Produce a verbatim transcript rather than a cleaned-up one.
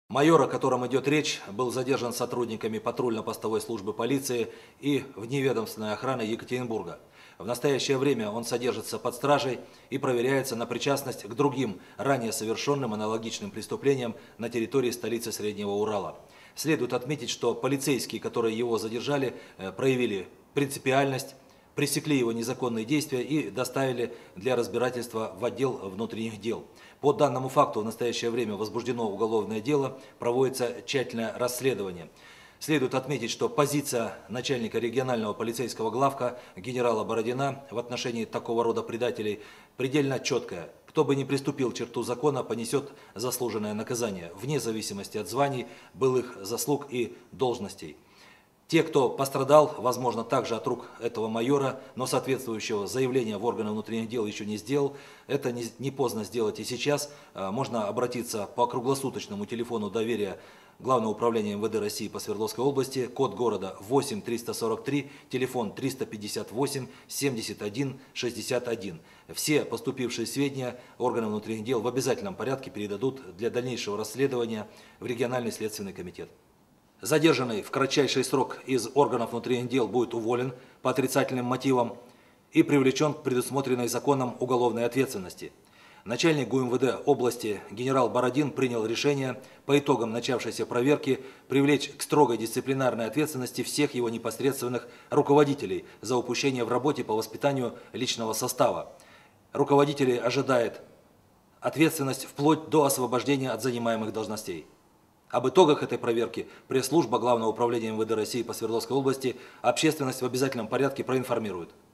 Майор, о котором идет речь, был задержан сотрудниками патрульно-постовой службы полиции и вневедомственной охраны Екатеринбурга. В настоящее время он содержится под стражей и проверяется на причастность к другим ранее совершенным аналогичным преступлениям на территории столицы Среднего Урала. Следует отметить, что полицейские, которые его задержали, проявили принципиальность, пресекли его незаконные действия и доставили для разбирательства в отдел внутренних дел. По данному факту в настоящее время возбуждено уголовное дело, проводится тщательное расследование. Следует отметить, что позиция начальника регионального полицейского главка генерала Бородина в отношении такого рода предателей предельно четкая. Кто бы ни приступил черту закона, понесет заслуженное наказание, вне зависимости от званий, былых заслуг и должностей. Те, кто пострадал, возможно, также от рук этого майора, но соответствующего заявления в органы внутренних дел еще не сделал, это не, не поздно сделать и сейчас. Можно обратиться по круглосуточному телефону доверия Главного управления эм вэ дэ России по Свердловской области, код города восемь триста сорок три, телефон триста пятьдесят восемь семьдесят один шестьдесят один. Все поступившие сведения органы внутренних дел в обязательном порядке передадут для дальнейшего расследования в региональный следственный комитет. Задержанный в кратчайший срок из органов внутренних дел будет уволен по отрицательным мотивам и привлечен к предусмотренной законом уголовной ответственности. Начальник ГУ эм вэ дэ области генерал Бородин принял решение по итогам начавшейся проверки привлечь к строгой дисциплинарной ответственности всех его непосредственных руководителей за упущение в работе по воспитанию личного состава. Руководителей ожидает ответственность вплоть до освобождения от занимаемых должностей. Об итогах этой проверки пресс-служба Главного управления эм вэ дэ России по Свердловской области общественность в обязательном порядке проинформирует.